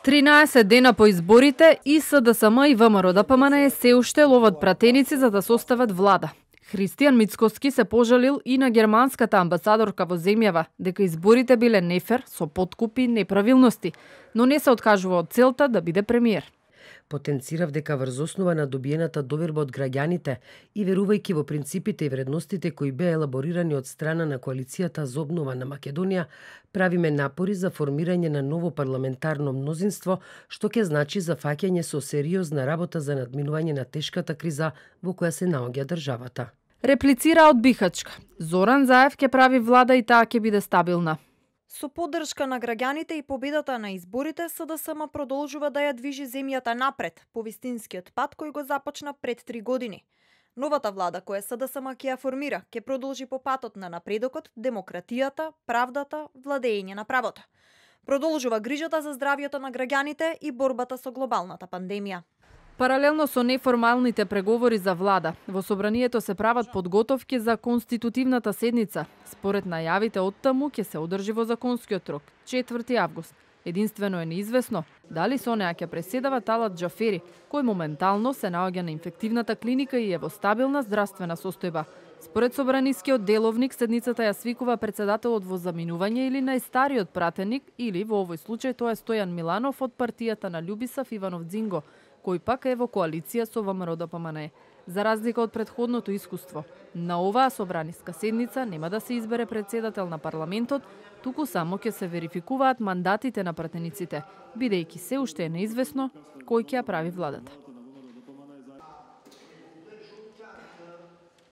13 дена по изборите и СДСМ и ВМРО-ДПМНЕ се уште ловат пратеници за да состават влада. Христијан Мицкоски се пожалил и на германската амбасадорка во земјава дека изборите биле нефер, со подкупи и неправилности, но не се откажува од целта да биде премиер. Потенцирав дека врз основа на добиената доверба од граѓаните и верувајќи во принципите и вредностите кои беа елаборирани од страна на коалицијата за обнова на Македонија, правиме напори за формирање на ново парламентарно мнозинство, што ќе значи зафаќање со сериозна работа за надминување на тешката криза во која се наоѓа државата. Реплицира од Бихачка. Зоран Заев ќе прави влада и таа ќе биде стабилна. Со поддршка на граѓаните и победата на изборите, СДСМ продолжува да ја движи земјата напред по вистинскиот пат кој го започна пред 3 години. Новата влада која СДСМ ќе ја формира, ќе продолжи по патот на напредокот, демократијата, правдата, владење на правото. Продолжува грижата за здравјето на граѓаните и борбата со глобалната пандемија. Паралелно со неформалните преговори за влада, во собранието се прават подготовки за конститутивната седница. Според најавите од таму ќе се одржи во законскиот рок, 4 август. Единствено е неизвестно дали со неа ќе преседава Талат Џафери, кој моментално се наоѓа на инфективната клиника и е во стабилна здравствена состојба. Според собранискиот деловник, седницата ја свикува председателот во заминување или најстариот пратеник, или во овој случај тоа е Стојан Миланов од партијата на Љубисав Иванов Дзинго, кој пак е во коалиција со ВМРО-ДПМНЕ. За разлика од претходното искуство, на оваа собраниска седница нема да се избере председател на парламентот, туку само ќе се верификуваат мандатите на пратениците, бидејќи се уште е неизвестно кој ќе ја прави владата.